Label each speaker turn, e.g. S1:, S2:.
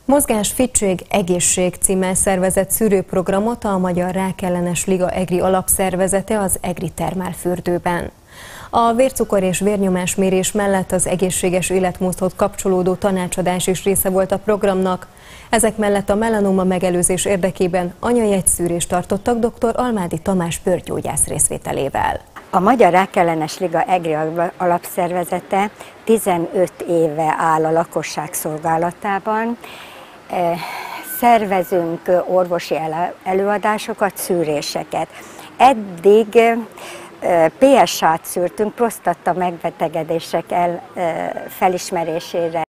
S1: Mozgás, fittség, egészség címmel szervezett szűrőprogramot a Magyar Rákellenes Liga EGRI alapszervezete az EGRI termálfürdőben. A vércukor és vérnyomás mérés mellett az egészséges életmódhoz kapcsolódó tanácsadás is része volt a programnak. Ezek mellett a melanóma megelőzés érdekében anyajegyszűrést tartottak dr. Almádi Tamás bőrgyógyász részvételével.
S2: A Magyar Rákellenes Liga EGRI alapszervezete 15 éve áll a lakosság szolgálatában. Szervezünk orvosi előadásokat, szűréseket. Eddig PSA-t szűrtünk, prostata megbetegedések felismerésére.